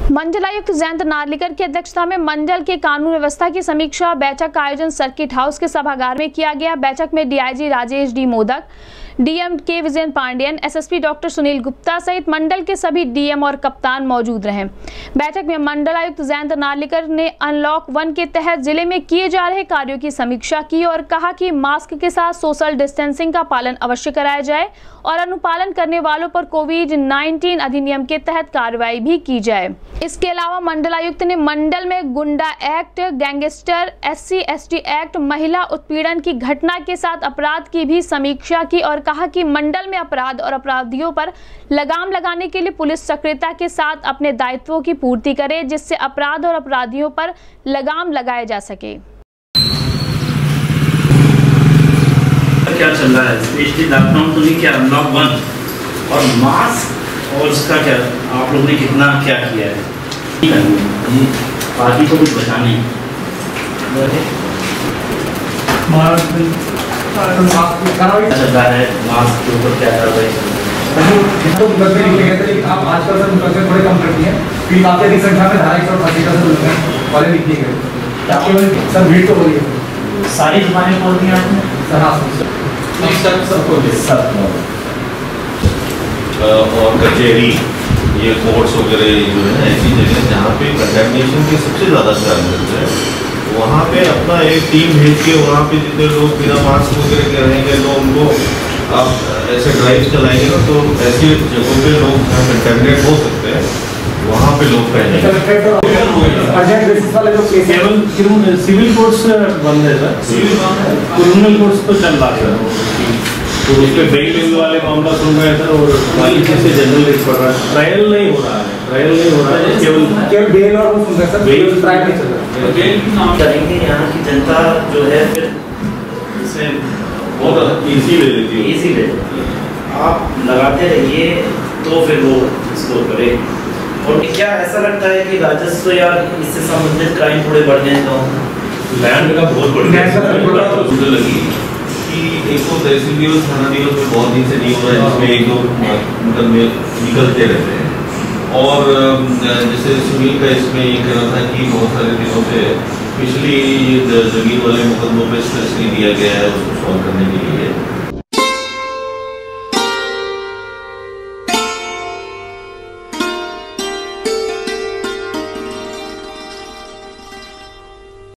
मंडलायुक्त जयंत नार्लिकर की अध्यक्षता में मंडल के कानून व्यवस्था की समीक्षा बैठक का आयोजन सर्किट हाउस के सभागार में किया गया। बैठक में DIG Rajesh D Modak, DM K Vijayan Pandeyan, SSP doctor Sunil Gupta सहित मंडल के सभी डीएम और कप्तान मौजूद रहे। बैठक में मंडलायुक्त जयंत नार्लिकर ने अनलॉक 1 के तहत जिले में किए जा रहे कार्यों की समीक्षा की और कहा कि मास्क के साथ सोशल डिस्टेंसिंग का पालन अवश्य कराया जाए और अनुपालन करने वालों पर कोविड-19 अधिनियम के तहत कार्रवाई भी की जाए। इसके अलावा मंडलायुक्त ने मंडल में गुंडा एक्ट, गैंगस्टर, SC/ST एक्ट, महिला उत्पीड़न की घटना के साथ अपराध की भी समीक्षा की और कहा कि मंडल में अपराध और अपराधियों पर लगाम लगाने के लिए पुलिस सक्रियता के साथ अपने दायित्वों की पूर्ति करे, जिससे अपराध और अपराधियों पर लगाम लगाया जा सके। क्या चल रहा है स्पेशली लॉकडाउन तो नहीं, क्या अनलॉक 1 और मास्क और उसका क्या आप लोगों ने कितना क्या किया है? पार्टी को कुछ बचाने चल रहा है, मास्क के ऊपर क्या कर रहे हैं? तो आप आजकल सर मुकदमे थोड़े कम करती हैं, फिर काफी अधिक संख्या में धारा 180 वाले लिखिए गए। आपके सर भीड़ तो हो रही है, सारी दुकानें खोल दी आपने? सर हाँ सर और कचहरी, ये कोर्ट्स वगैरह जो है ऐसी जगह जहाँ पे कंटेमिनेशन के सबसे ज़्यादा चांसेस है, वहाँ पे अपना एक टीम भेज के वहाँ पे जितने लोग बिना मास्क वगैरह के रहेंगे तो उनको आप ऐसे ड्राइव चलाएंगे ना, तो ऐसी जगहों पे लोग जहाँ कंटेमिनेट हो सकते हैं वहाँ पे लोग पहले सिविल कोर्ट्स बंद है सर, क्रिमिनल कोर्ट्स तो चल रहा है, तो उसके बेल वाले मामला सुन रहे हैं सर और बाकी से जनरल रेट पड़ रहा है। ट्रायल नहीं हो रहा है, केवल बेल और वो सुन रहे हैं सर, बेल ट्रायल नहीं चल रहा है। बेल की नाम करेंगे, यहाँ की जनता जो है फिर इसे बहुत ईजी ले लेती है, इजी ले लेती है। आप लगाते रहिए तो फिर वो इसको करे। और क्या ऐसा लगता है कि राजस्व या इससे संबंधित क्राइम थोड़े बढ़ गए? तो लैंड का बहुत बढ़ गया मुझे लगी कि एक तो तहसील दिवस, थाना दिवस में बहुत दिन से नहीं हो रहा है, जिसमें एक दो मतलब निकलते रहते हैं। और जैसे सुनील का इसमें ये कहना था कि बहुत सारे दिनों से पिछली जमीन वाले मुकदमों पे स्ट्रेस नहीं दिया गया है उसको सॉल्व करने के लिए।